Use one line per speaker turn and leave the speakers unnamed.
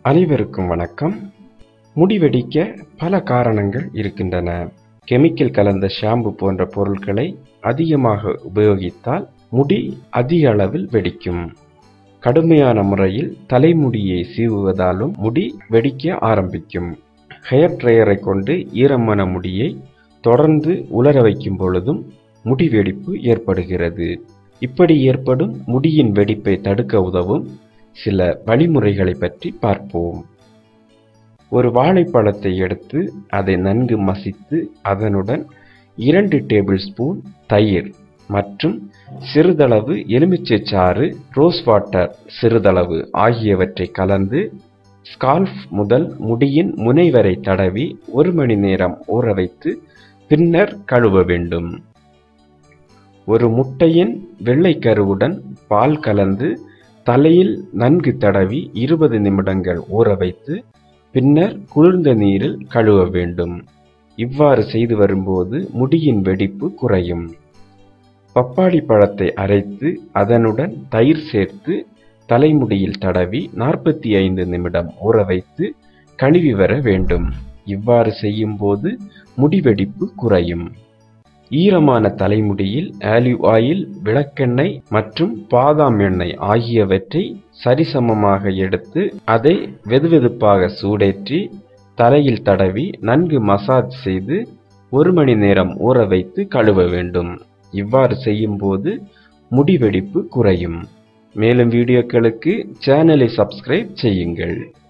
அனைவருக்கும் வணக்கம். முடி வெடிக்க பல காரணங்கள் இருக்கின்றன. கெமிக்கல் கலந்த ஷாம்பு போன்ற பொருட்களை அதிகமாக உபயோகித்தால் முடி அதிக அளவில் வெடிக்கும். கடுமையான முறையில் தலைமுடியை சீவுவதாலும் முடி வெடிக்க ஆரம்பிக்கும். ஹேர் ட்ரையரை கொண்டு ஈரமான முடியை தொடர்ந்து உலர வைக்கும் பொழுதும் முடி வெடிப்பு ஏற்படுகிறது. இப்படி ஏற்படும் முடியின் வெடிப்பை தடுக்க உதவும் சில வழிமுறைகளை பற்றி பார்ப்போம். ஒரு வாழைப்பழத்தை எடுத்து அதை நன்கு மசித்து அதனுடன் 2 டேபிள் ஸ்பூன் தயிர் மற்றும் சிறிதளவு எலுமிச்சை சாறு, ரோஸ் வாட்டர் சிறிதளவு ஆகியவற்றை கலந்து ஸ்கால்ப் முதல் முடியின் முனை வரை தடவி 1 மணி நேரம் ஊற வைத்து பின்னர் கழுவ வேண்டும். ஒரு முட்டையின் வெள்ளை கருவுடன் பால் கலந்து தலையில் நன்கு தடவி 20 நிமிடங்கள் ஊற வைத்து பின்னர் குளிர்ந்த நீரில் கழுவ வேண்டும். இவ்வாறு செய்து வரும்போது முடியின் வெடிப்பு குறையும். பப்பாளி பழத்தை அரைத்து அதனுடன் தயிர் சேர்த்து தலைமுடியில் தடவி 45 நிமிடம் ஊற வைத்து கழுவி வர வேண்டும். இவ்வாறு செய்யும் போது முடி வெடிப்பு குறையும். ஈரமான தலைமுடியில் ஆலிவ் ஆயில், விளக்கெண்ணெய் மற்றும் பாதாம் எண்ணெய் ஆகியவற்றை சரிசமமாக எடுத்து அதை வெதுவெதுப்பாக சூடேற்றி தலையில் தடவி நன்கு மசாஜ் செய்து 1 மணி நேரம் ஊற வைத்து கழுவ வேண்டும். இவ்வாறு செய்யும் போது முடி வெடிப்பு குறையும். மேலும் வீடியோக்களுக்கு சேனலை சப்ஸ்கிரைப் செய்யுங்கள்.